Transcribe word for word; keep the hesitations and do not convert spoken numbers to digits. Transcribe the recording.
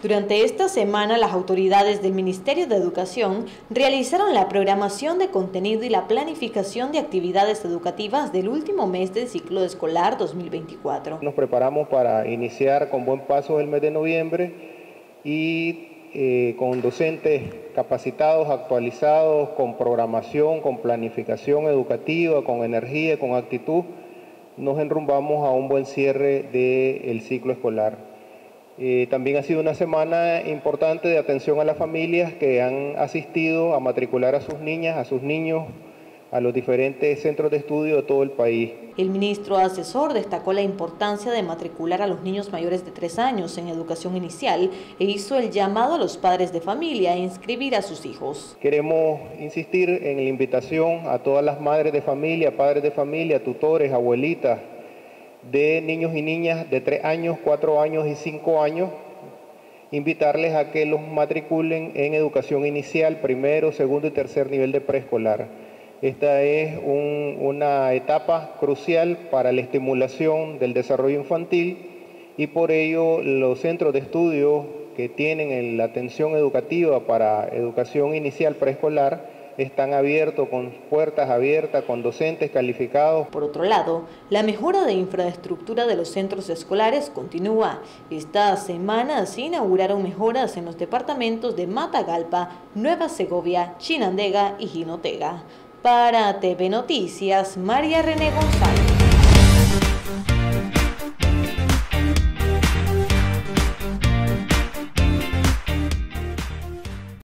Durante esta semana, las autoridades del Ministerio de Educación realizaron la programación de contenido y la planificación de actividades educativas del último mes del ciclo escolar dos mil veinticuatro. Nos preparamos para iniciar con buen paso el mes de noviembre y eh, con docentes capacitados, actualizados, con programación, con planificación educativa, con energía, con actitud, nos enrumbamos a un buen cierre del ciclo escolar. Eh, también ha sido una semana importante de atención a las familias que han asistido a matricular a sus niñas, a sus niños, a los diferentes centros de estudio de todo el país. El ministro asesor destacó la importancia de matricular a los niños mayores de tres años en educación inicial e hizo el llamado a los padres de familia a inscribir a sus hijos. Queremos insistir en la invitación a todas las madres de familia, padres de familia, tutores, abuelitas, de niños y niñas de tres años, cuatro años y cinco años, invitarles a que los matriculen en educación inicial, primero, segundo y tercer nivel de preescolar. Esta es un, una etapa crucial para la estimulación del desarrollo infantil y por ello los centros de estudio que tienen la atención educativa para educación inicial preescolar están abiertos, con puertas abiertas, con docentes calificados. Por otro lado, la mejora de infraestructura de los centros escolares continúa. Esta semana se inauguraron mejoras en los departamentos de Matagalpa, Nueva Segovia, Chinandega y Jinotega. Para T V Noticias, María René González.